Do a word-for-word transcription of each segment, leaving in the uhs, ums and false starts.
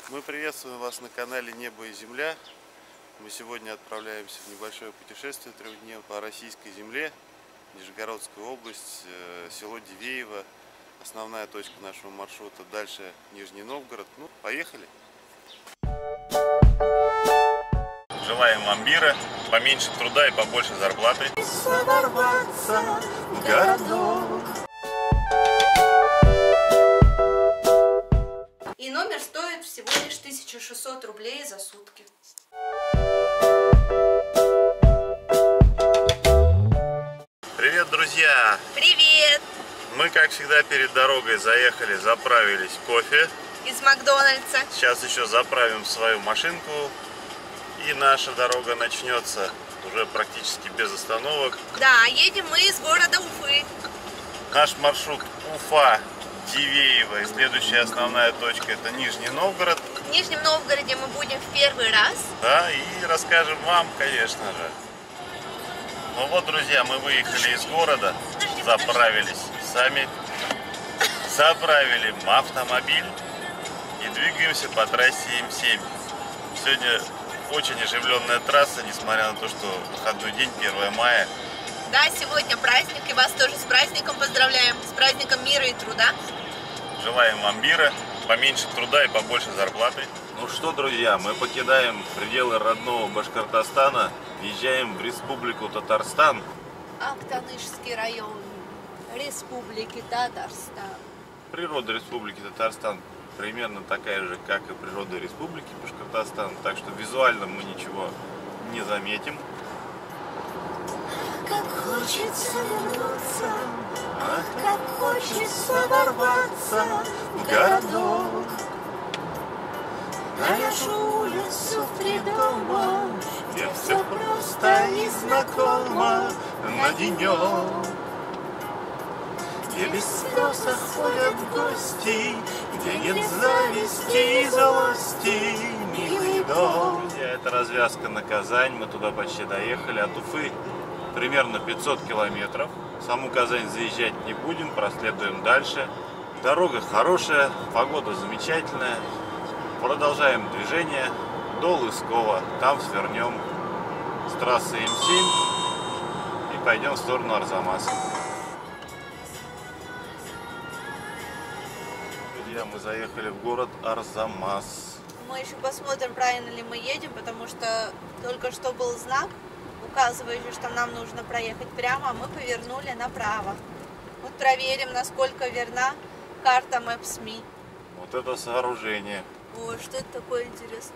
Мы приветствуем вас на канале Небо и Земля. Мы сегодня отправляемся в небольшое путешествие трехдневное по российской земле, Нижегородская область, село Дивеево. Основная точка нашего маршрута, дальше Нижний Новгород. Ну, поехали! Желаем вам мира, поменьше труда и побольше зарплаты. Ворваться в городок. И номер стоит всего лишь тысяча шестьсот рублей за сутки. Привет, друзья! Привет! Мы, как всегда, перед дорогой заехали, заправились кофе. Из Макдональдса. Сейчас еще заправим свою машинку. И наша дорога начнется уже практически без остановок. Да, едем мы из города Уфы. Наш маршрут Уфа, Дивеево. И следующая основная точка — это Нижний Новгород. В Нижнем Новгороде мы будем в первый раз. Да, и расскажем вам, конечно же. Ну вот, друзья, мы выехали из города, заправились сами, заправили автомобиль и двигаемся по трассе М семь. Сегодня очень оживленная трасса, несмотря на то, что выходной день, первое мая. Да, сегодня праздник, и вас тоже с праздником поздравляем, с праздником мира и труда. Желаем вам мира, поменьше труда и побольше зарплаты. Ну что, друзья, мы покидаем пределы родного Башкортостана, въезжаем в Республику Татарстан. Актанышский район Республики Татарстан. Природа Республики Татарстан примерно такая же, как и природа Республики Башкортостан, так что визуально мы ничего не заметим. Как хочется вернуться, ах, как хочется ворваться в городок. На нашу улицу в три дома, где все просто и знакомо на денек. Где без спроса ходят гости, где нет зависти и злости, милый дом. Это развязка на Казань, мы туда почти доехали. От Уфы примерно пятьсот километров. В саму Казань заезжать не будем, проследуем дальше. Дорога хорошая, погода замечательная. Продолжаем движение до Лыскова. Там свернем с трассы М семь и пойдем в сторону Арзамаса. Друзья, мы заехали в город Арзамас. Мы еще посмотрим, правильно ли мы едем, потому что только что был знак, указывающий, что нам нужно проехать прямо, а мы повернули направо. Вот проверим, насколько верна карта Maps.me. Вот это сооружение. Ой, что это такое интересно?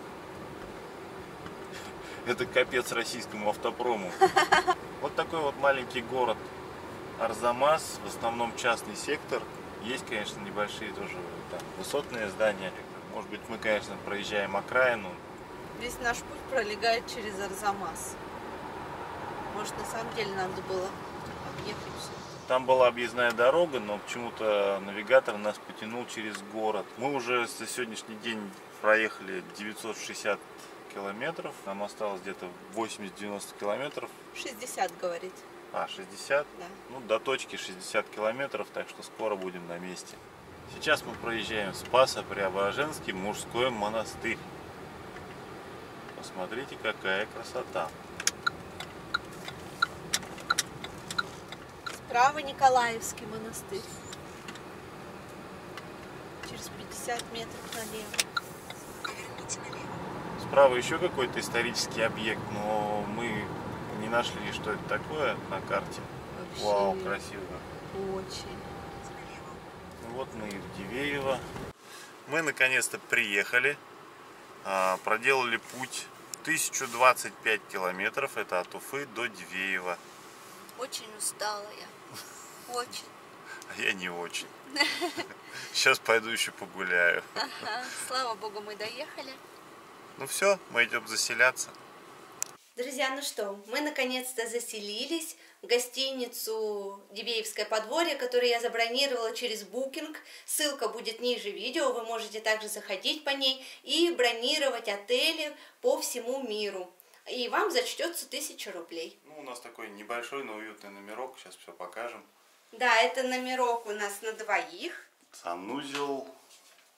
Это капец российскому автопрому. Вот такой вот маленький город Арзамас, в основном частный сектор. Есть, конечно, небольшие тоже там высотные здания. Может быть, мы, конечно, проезжаем окраину. Весь наш путь пролегает через Арзамас. Может, на самом деле надо было объехать все. Там была объездная дорога, но почему-то навигатор нас потянул через город. Мы уже за сегодняшний день проехали девятьсот шестьдесят километров. Нам осталось где-то восемьдесят-девяносто километров. шестьдесят, говорит. А, шестьдесят? Да. Ну, до точки шестьдесят километров, так что скоро будем на месте. Сейчас мы проезжаем Спасо-Преображенский мужской монастырь. Посмотрите, какая красота. Справа Николаевский монастырь. Через пятьдесят метров налево. Справа еще какой-то исторический объект, но мы не нашли, что это такое на карте. Вообще. Вау, красиво. Очень. Ну вот мы и в Дивеево. Мы наконец-то приехали. Проделали путь тысячу двадцать пять километров. Это от Уфы до Дивеева. Очень устала я. Очень. А я не очень. Сейчас пойду еще погуляю. Ага. Слава богу, мы доехали. Ну все, мы идем заселяться. Друзья, ну что, мы наконец-то заселились в гостиницу Дивеевское подворье, которую я забронировала через Booking. Ссылка будет ниже видео, вы можете также заходить по ней и бронировать отели по всему миру. И вам зачтется тысяча рублей. Ну, у нас такой небольшой, но уютный номерок, сейчас все покажем. Да, это номерок у нас на двоих. Санузел,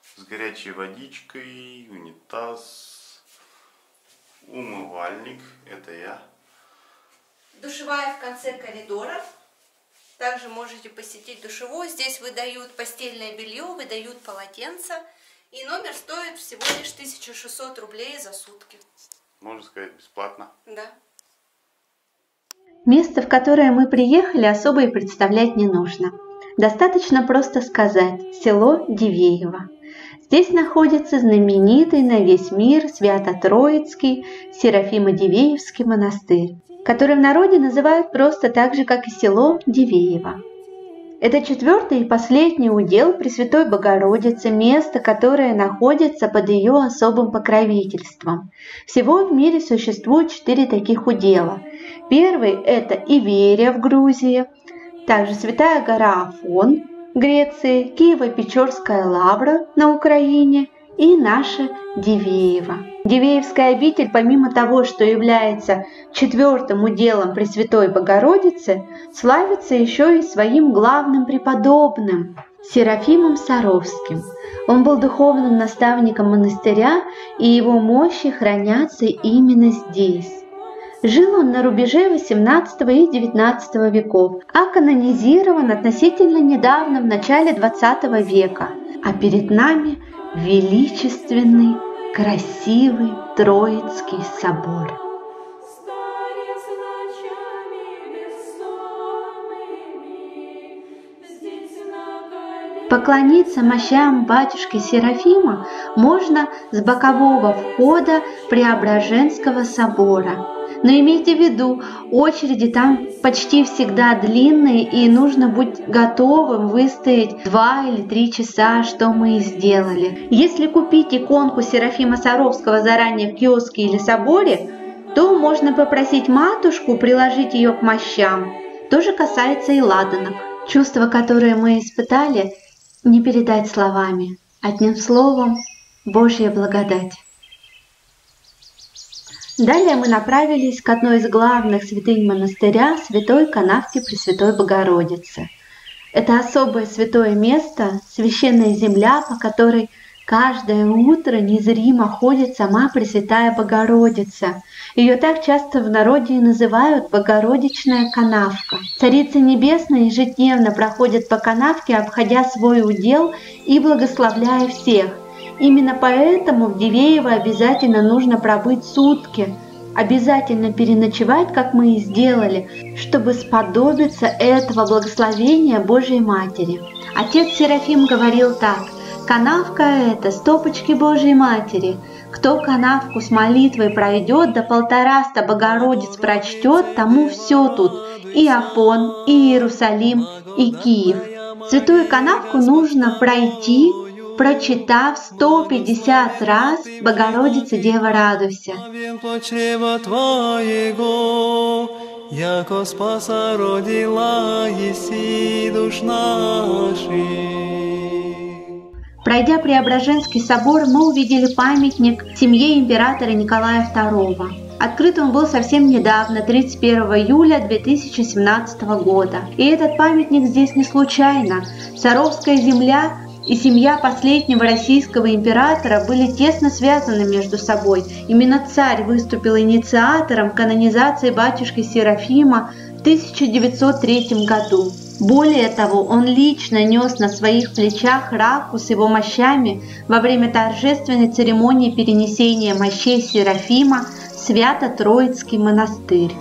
с горячей водичкой, унитаз, умывальник, это я. Душевая в конце коридора. Также можете посетить душевую. Здесь выдают постельное белье, выдают полотенца. И номер стоит всего лишь тысяча шестьсот рублей за сутки. Можно сказать, бесплатно. Да. Место, в которое мы приехали, особо и представлять не нужно. Достаточно просто сказать «село Дивеево». Здесь находится знаменитый на весь мир Свято-Троицкий Серафимо-Дивеевский монастырь, который в народе называют просто так же, как и село Дивеево. Это четвертый и последний удел Пресвятой Богородицы, место, которое находится под ее особым покровительством. Всего в мире существует четыре таких удела. Первый – это Иверия в Грузии, также Святая гора Афон в Греции, Киево-Печорская лавра на Украине и наша Дивеево. Дивеевская обитель, помимо того, что является четвертым уделом Пресвятой Богородицы, славится еще и своим главным преподобным Серафимом Саровским. Он был духовным наставником монастыря, и его мощи хранятся именно здесь. Жил он на рубеже восемнадцатого и девятнадцатого веков, а канонизирован относительно недавно, в начале двадцатого века. А перед нами величественный, красивый Троицкий собор. Поклониться мощам батюшки Серафима можно с бокового входа Преображенского собора. Но имейте в виду, очереди там почти всегда длинные, и нужно быть готовым выстоять два или три часа, что мы и сделали. Если купить иконку Серафима Саровского заранее в киоске или соборе, то можно попросить матушку приложить ее к мощам. То же касается и ладанок. Чувства, которые мы испытали, не передать словами, одним словом Божья благодать. Далее мы направились к одной из главных святынь монастыря, святой канавке Пресвятой Богородицы. Это особое святое место, священная земля, по которой каждое утро незримо ходит сама Пресвятая Богородица. Ее так часто в народе и называют Богородичная канавка. Царица Небесная ежедневно проходит по канавке, обходя свой удел и благословляя всех. Именно поэтому в Дивеево обязательно нужно пробыть сутки, обязательно переночевать, как мы и сделали, чтобы сподобиться этого благословения Божьей Матери. Отец Серафим говорил так: «Канавка – это стопочки Божьей Матери. Кто канавку с молитвой пройдет, да полтораста Богородиц прочтет, тому все тут, и Афон, и Иерусалим, и Киев». Святую канавку нужно пройти, прочитав сто пятьдесят раз «Богородица, Дева, радуйся». Пройдя Преображенский собор, мы увидели памятник семье императора Николая второго. Открыт он был совсем недавно, тридцать первого июля две тысячи семнадцатого года. И этот памятник здесь не случайно. Саровская земля и семья последнего российского императора были тесно связаны между собой. Именно царь выступил инициатором канонизации батюшки Серафима в тысяча девятьсот третьем году. Более того, он лично нес на своих плечах раку с его мощами во время торжественной церемонии перенесения мощей Серафима в Свято-Троицкий монастырь.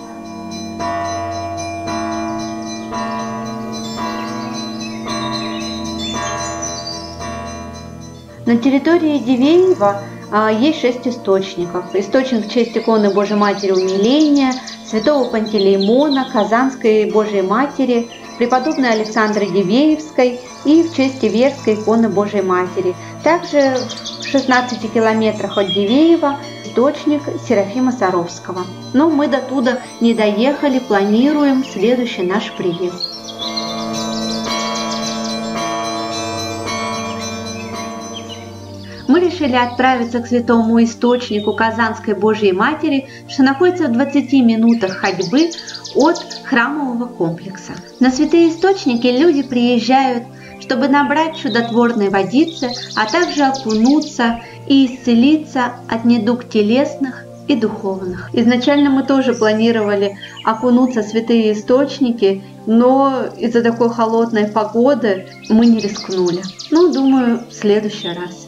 На территории Дивеева а, есть шесть источников. Источник в честь иконы Божьей Матери Умиления, святого Пантелеймона, Казанской Божьей Матери, преподобной Александры Дивеевской и в честь Иверской иконы Божьей Матери. Также в шестнадцати километрах от Дивеева источник Серафима Саровского. Но мы до туда не доехали, планируем следующий наш приезд. Мы решили отправиться к святому источнику Казанской Божьей Матери, что находится в двадцати минутах ходьбы от храмового комплекса. На святые источники люди приезжают чтобы набрать чудотворной водицы, а также окунуться и исцелиться от недуг телесных и духовных. Изначально мы тоже планировали окунуться в святые источники, но из-за такой холодной погоды мы не рискнули. Ну, думаю, в следующий раз.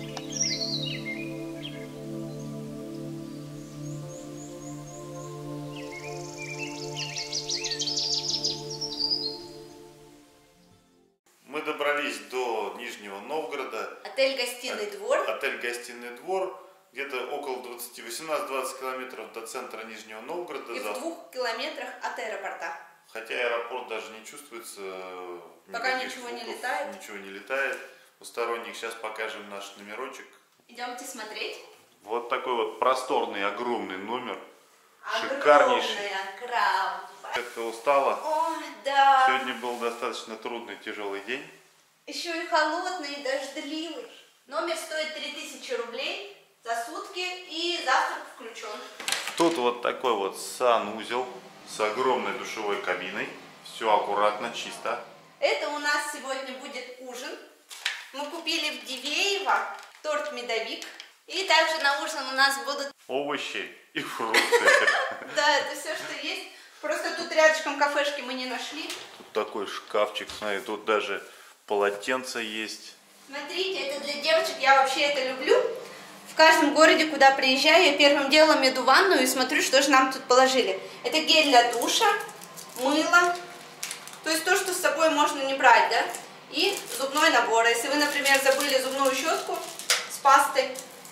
Мы добрались до Нижнего Новгорода. Отель-гостиный двор. Отель-гостиный двор. Где-то около восемнадцать-двадцать километров до центра Нижнего Новгорода. И в двух километрах от аэропорта. Хотя аэропорт даже не чувствуется. Пока ничего звуков, не летает. Ничего не летает. Посторонних. Сейчас покажем наш номерочек. Идемте смотреть. Вот такой вот просторный, огромный номер. Огромная Шикарнейший. кровать. Это устала. О, да. Сегодня был достаточно трудный, тяжелый день. Еще и холодный, и дождливый. Номер стоит три тысячи рублей за сутки и завтрак включен. Тут вот такой вот санузел с огромной душевой кабиной. Все аккуратно, чисто. Это у нас сегодня будет ужин. Мы купили в Дивеево торт медовик. И также на ужин у нас будут овощи и фрукты. Да, это все, что есть. Просто тут рядышком кафешки мы не нашли. Тут такой шкафчик, смотри, тут даже полотенце есть. Смотрите, это для девочек, я вообще это люблю. В каждом городе, куда приезжаю, я первым делом иду в ванную и смотрю, что же нам тут положили. Это гель для душа, мыло, то есть то, что с собой можно не брать, да? И зубной набор. Если вы, например, забыли зубную щетку с пастой,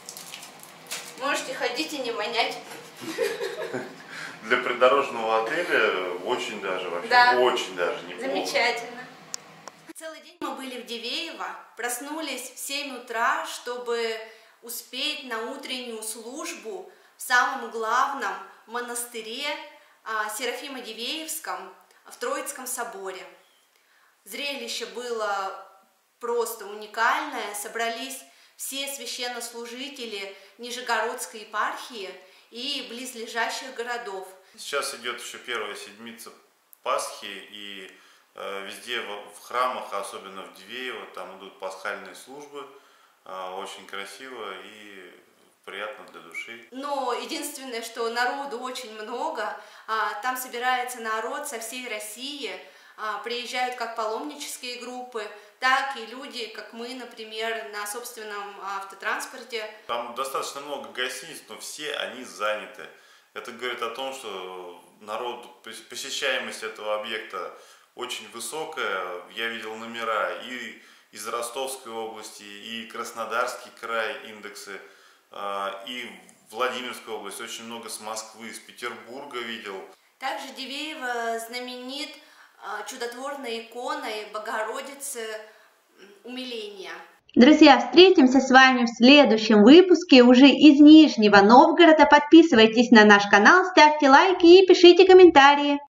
можете ходить и не вонять. Для придорожного отеля очень даже, вообще, да. очень даже неплохо. Замечательно. Целый день мы были в Дивеево, проснулись в семь утра, чтобы успеть на утреннюю службу в самом главном монастыре а, Серафимо-Дивеевском в Троицком соборе. Зрелище было просто уникальное, собрались все священнослужители Нижегородской епархии и близлежащих городов. Сейчас идет еще первая седмица Пасхи, и э, везде в, в храмах, особенно в Дивеево, там идут пасхальные службы. Э, очень красиво и приятно для души. Но единственное, что народу очень много, а, там собирается народ со всей России, а, приезжают как паломнические группы, так и люди, как мы, например, на собственном автотранспорте. Там достаточно много гостиниц, но все они заняты. Это говорит о том, что народ, посещаемость этого объекта очень высокая. Я видел номера и из Ростовской области, и Краснодарский край индексы, и Владимирская область, очень много с Москвы, из Петербурга видел. Также Дивеево знаменит чудотворной иконой Богородицы умиления. Друзья, встретимся с вами в следующем выпуске уже из Нижнего Новгорода. Подписывайтесь на наш канал, ставьте лайки и пишите комментарии.